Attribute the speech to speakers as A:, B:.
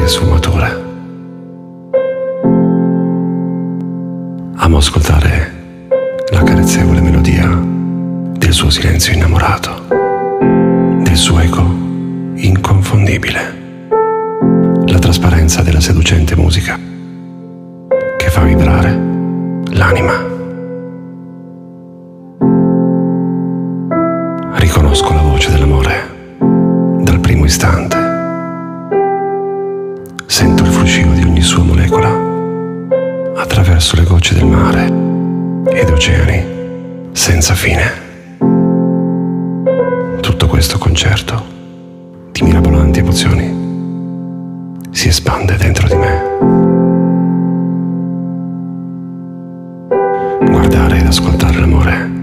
A: e sfumature. Amo ascoltare la carezzevole melodia del suo silenzio innamorato, del suo eco inconfondibile, la trasparenza della seducente musica che fa vibrare l'anima. Riconosco la voce dell'amore dal primo istante. Sento il fruscio di ogni sua molecola attraverso le gocce del mare ed oceani senza fine. Tutto questo concerto di mirabolanti emozioni si espande dentro di me. Guardare ed ascoltare l'amore